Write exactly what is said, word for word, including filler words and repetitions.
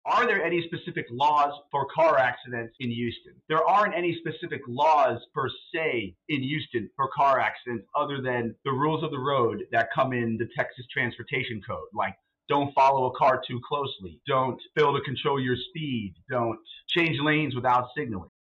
Are there any specific laws for car accidents in Houston? There aren't any specific laws per se in Houston for car accidents other than the rules of the road that come in the Texas Transportation Code, like don't follow a car too closely, don't fail to control your speed, don't change lanes without signaling.